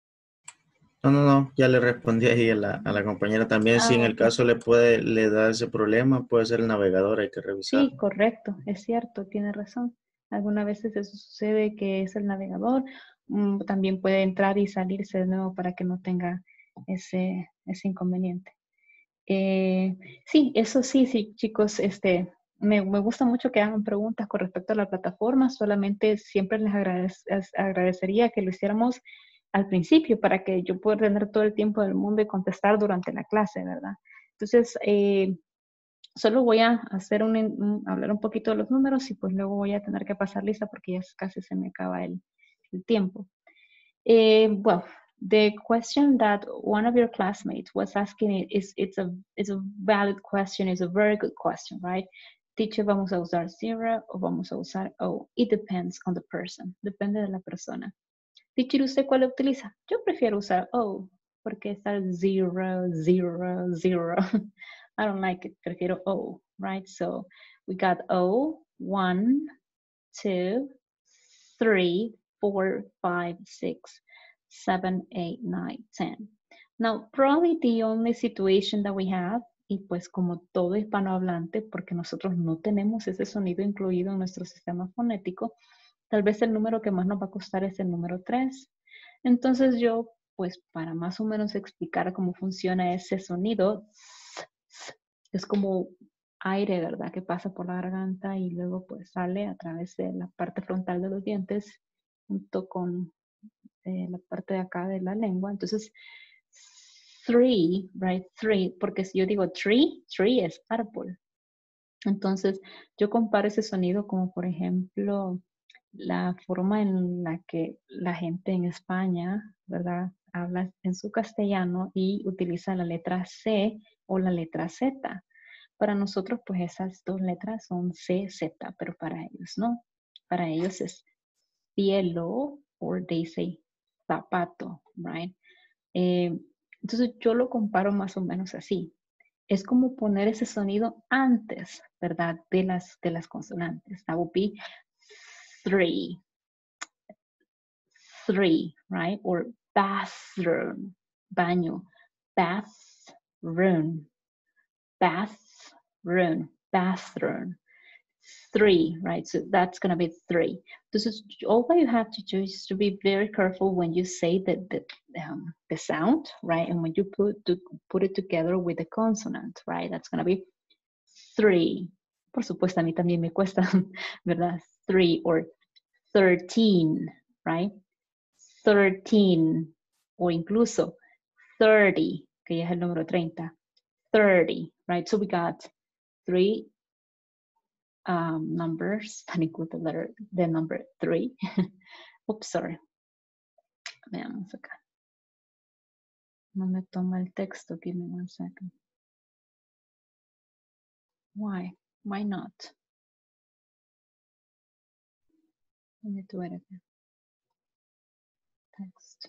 No, ya le respondí ahí a la compañera también. Si en el caso le da ese problema, puede ser el navegador, hay que revisar. Sí, correcto, es cierto, tiene razón. Algunas veces eso sucede que es el navegador. También puede entrar y salirse de nuevo para que no tenga ese inconveniente. Sí, eso sí, chicos, me gusta mucho que hagan preguntas con respecto a la plataforma. Solamente siempre les agradecería que lo hiciéramos al principio para que yo pueda tener todo el tiempo del mundo y contestar durante la clase, ¿verdad? Entonces, solo voy a hacer hablar un poquito de los números y pues luego voy a tener que pasar lista porque ya casi se me acaba el tiempo. Well, the question that one of your classmates was asking it's a valid question, it's a very good question, right? Teacher, ¿vamos a usar 0 o vamos a usar O? It depends on the person, depende de la persona. Teacher, ¿usted cuál utiliza? Yo prefiero usar O, porque está 0, 0, 0. I don't like it, prefiero O, right? So we got O, 1, 2, 3, 4, 5, 6, 7, 8, 9, 10. Now, probably the only situation that we have, y pues como todo hispanohablante, porque nosotros no tenemos ese sonido incluido en nuestro sistema fonético, tal vez el número que más nos va a costar es el número 3. Entonces yo, pues para más o menos explicar cómo funciona ese sonido, es como aire, ¿verdad? Que pasa por la garganta y luego pues sale a través de la parte frontal de los dientes junto con la parte de acá de la lengua. Entonces, 3, right? 3, porque si yo digo tree es árbol. Entonces, yo comparo ese sonido como, por ejemplo, la forma en la que la gente en España, ¿verdad? Habla en su castellano y utiliza la letra C o la letra Z. Para nosotros, pues esas dos letras son C, Z, pero para ellos no. Para ellos es cielo, or they say zapato, right? Entonces yo lo comparo más o menos así. Es como poner ese sonido antes, ¿verdad? De las consonantes. That would be 3, right? Or bathroom, baño, bathroom, 3, right? So that's going to be 3. Entonces, all that you have to do is to be very careful when you say the sound, right? And when you put it together with the consonant, right? That's going to be 3. Por supuesto, a mí también me cuesta, ¿verdad? 3 or 13, right? 13 o incluso 30, que ya es el número 30. 30, right? So we got 3 numbers that include the number 3. Oops, sorry. Veamos acá. No me toma el texto. Give me 1 second. Why? Why not? Let me do it again. Text.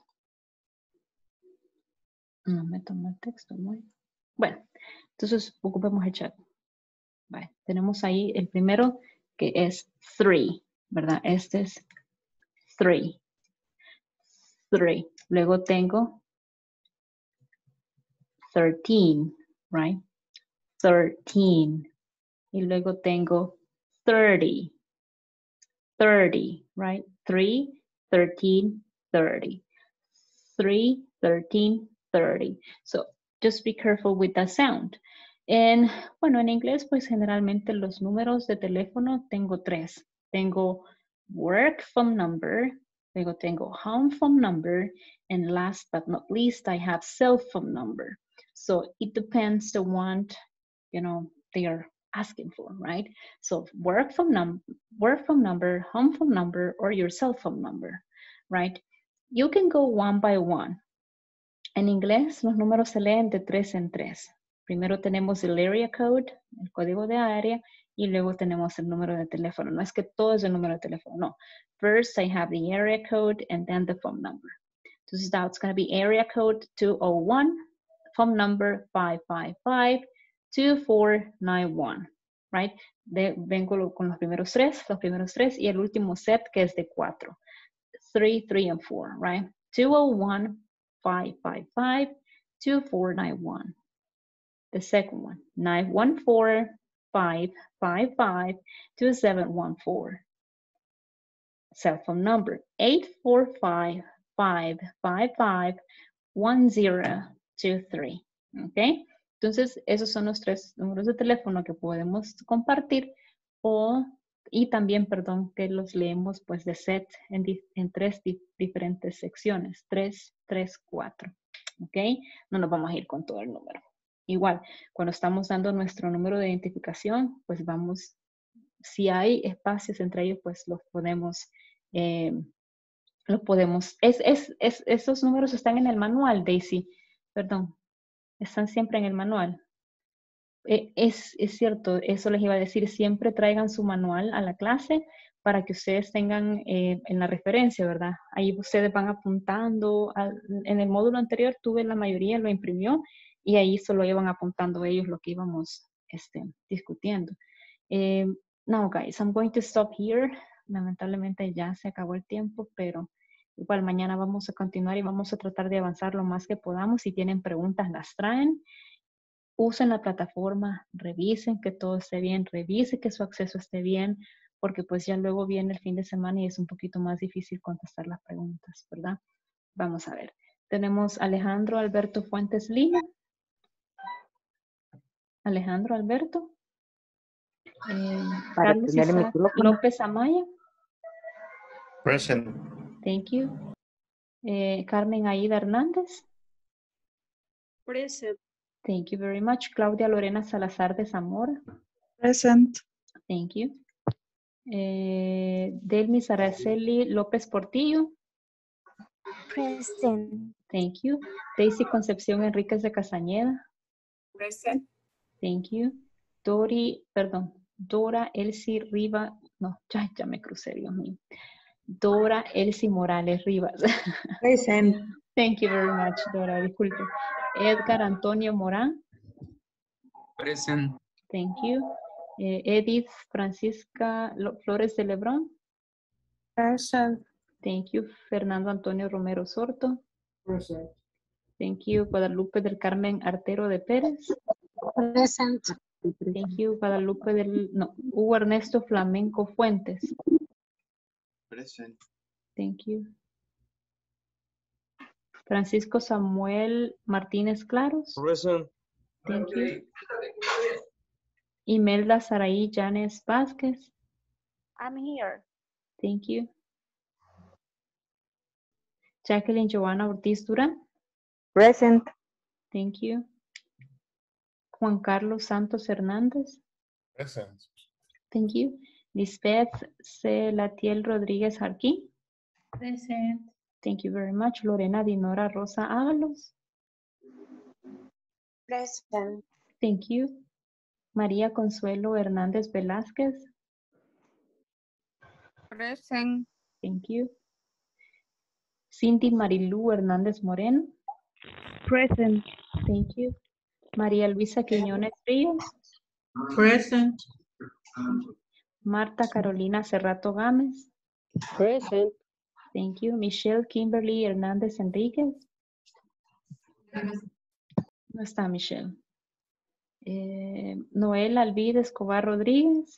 No me toma el texto. Bueno, entonces ocupemos el chat. Vale, tenemos ahí el primero que es 3, ¿verdad? Este es 3. 3. Luego tengo 13, right? 13. Y luego tengo 30. 30, right? 3, 13, 30. 3, 13, 30. So just be careful with that sound. Bueno, en inglés, pues generalmente los números de teléfono tengo 3. Tengo work phone number, luego tengo home phone number, and last but not least, I have cell phone number. So it depends the one, they are asking for, right? So work phone number, home phone number, or your cell phone number, right? You can go one by one. En inglés, los números se leen de 3 en 3. Primero tenemos el area code, el código de área, y luego tenemos el número de teléfono. No es que todo es el número de teléfono, no. First, I have the area code and then the phone number. Entonces, that's going to be area code 201, phone number 555-2491, right? Vengo con los primeros tres, y el último set que es de 4. 3, 3, and 4, right? 201-555-2491. The second one, 914-555-2714. Cell phone number, 845-555-1023. ¿Ok? Entonces, esos son los 3 números de teléfono que podemos compartir y también, que los leemos pues de set en 3 diferentes secciones, 3, 3, 4. ¿Ok? No nos vamos a ir con todo el número. Igual, cuando estamos dando nuestro número de identificación, pues vamos, si hay espacios entre ellos, pues los podemos, esos números están en el manual, Daisy, perdón, están siempre en el manual. Es cierto, eso les iba a decir, siempre traigan su manual a la clase para que ustedes tengan en la referencia, ¿verdad? Ahí ustedes van apuntando, en el módulo anterior tuve la mayoría, lo imprimió, y ahí solo iban apuntando ellos lo que íbamos discutiendo. Now, guys, I'm going to stop here. Lamentablemente ya se acabó el tiempo, pero igual mañana vamos a continuar y vamos a tratar de avanzar lo más que podamos. Si tienen preguntas, las traen. Usen la plataforma, revisen que todo esté bien, revisen que su acceso esté bien, porque pues ya luego viene el fin de semana y es un poquito más difícil contestar las preguntas, ¿verdad? Vamos a ver. Tenemos Alejandro Alberto Fuentes Lima. Alejandro Alberto. Carlos Isaac López Amaya. Present. Thank you. Carmen Aida Hernández. Present. Thank you very much. Claudia Lorena Salazar de Zamora. Present. Thank you. Delmis Araceli López Portillo. Present. Thank you. Daisy Concepción Enríquez de Castañeda. Present. Thank you. Dora Elsie Rivas. No, ya me crucé, Dios mío. Dora Elsie Morales Rivas. Present. Thank you very much, Dora. Disculpe. Edgar Antonio Morán. Present. Thank you. Edith Francisca Flores de Lebrón. Present. Thank you. Fernando Antonio Romero Sorto. Present. Thank you. Guadalupe del Carmen Artero de Pérez. Present. Thank you. Hugo Ernesto Flamenco Fuentes. Present. Thank you. Francisco Samuel Martínez Claros. Present. Thank you. Imelda Saraí Llanes Vázquez. I'm here. Thank you. Jacqueline Joana Ortiz Durán. Present. Thank you. Juan Carlos Santos Hernández. Present. Thank you. Lisbeth Celatiel Rodríguez Jarquín. Present. Thank you very much. Lorena Dinora Rosa Ábalos. Present. Thank you. María Consuelo Hernández Velázquez. Present. Thank you. Cindy Marilú Hernández Moreno. Present. Thank you. María Luisa Quiñones Ríos. Present. Marta Carolina Cerrato Gámez. Present. Thank you. Michelle Kimberly Hernández Enríquez. No está Michelle. Noel Alvid Escobar Rodríguez.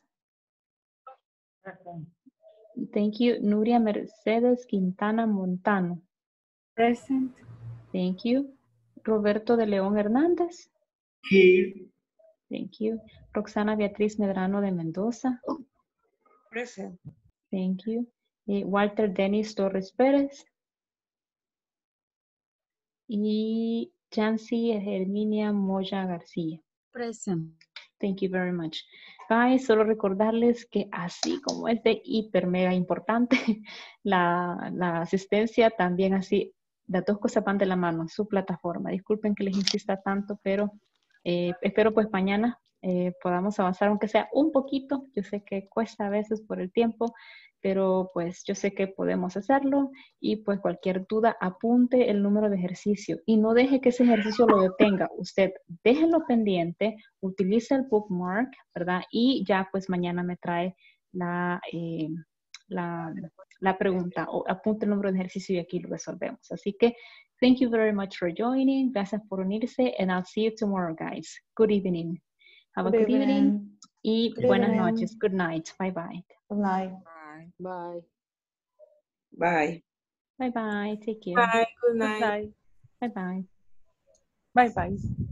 Thank you. Nuria Mercedes Quintana Montano. Present. Thank you. Roberto de León Hernández. Here. Thank you. Roxana Beatriz Medrano de Mendoza. Present. Thank you. Walter Denis Torres Pérez. Y Chancy Herminia Moya García. Present. Thank you very much. Guys, solo recordarles que así como es de hiper mega importante la asistencia, también así, las dos cosas van de la mano, su plataforma. Disculpen que les insista tanto, pero espero pues mañana podamos avanzar, aunque sea un poquito. Yo sé que cuesta a veces por el tiempo, pero pues yo sé que podemos hacerlo y pues cualquier duda apunte el número de ejercicio y no deje que ese ejercicio lo detenga. Usted déjelo pendiente, utilice el bookmark, ¿verdad? Y ya pues mañana me trae la pregunta o apunte el número de ejercicio y aquí lo resolvemos. Así que thank you very much for joining. Gracias por unirse and I'll see you tomorrow, guys. Good evening. Have a good evening. Y buenas noches. Good night. Bye bye. Good night. Bye. Bye. Bye bye. Take care. Bye. Good Good night. night. Bye bye. Bye bye.